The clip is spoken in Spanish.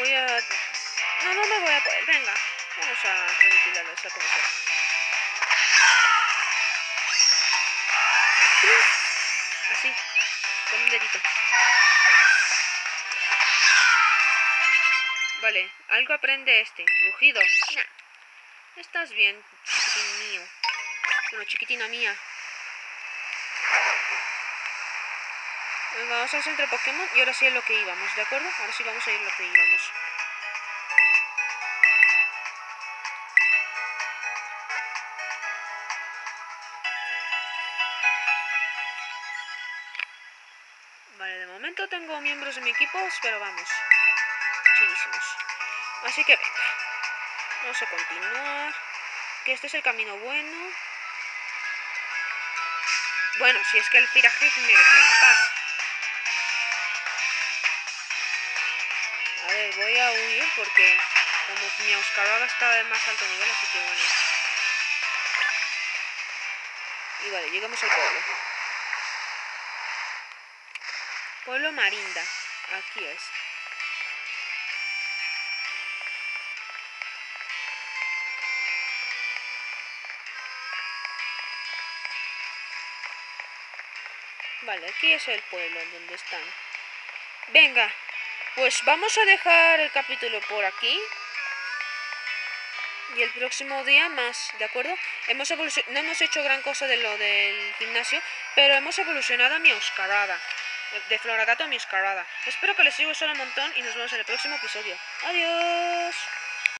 voy a... No, no me voy a poder. Venga, vamos a aniquilarlo, sea como sea. Así, con un dedito. Vale, algo aprende este. Rugido. Nah. Estás bien, chiquitín mío. Bueno, chiquitina mía. Venga, vamos al centro Pokémon y ahora sí es lo que íbamos, ¿de acuerdo? Ahora sí vamos a ir lo que íbamos. Vale, de momento tengo miembros de mi equipo, pero vamos, chidísimos. Así que venga, vamos a continuar. Que este es el camino bueno. Bueno, si es que el Pirajit me dejó en paz. A ver, voy a huir porque como mi Oscarada está de más alto nivel, así que bueno. Y vale, llegamos al pueblo. Pueblo Marinda. Aquí es. Vale, aquí es el pueblo en donde están. Venga, pues vamos a dejar el capítulo por aquí. Y el próximo día más, ¿de acuerdo? No hemos hecho gran cosa de lo del gimnasio, pero hemos evolucionado a mi Oscarada. De Floragato a mi Oscarada. Espero que les haya gustado un montón y nos vemos en el próximo episodio. ¡Adiós!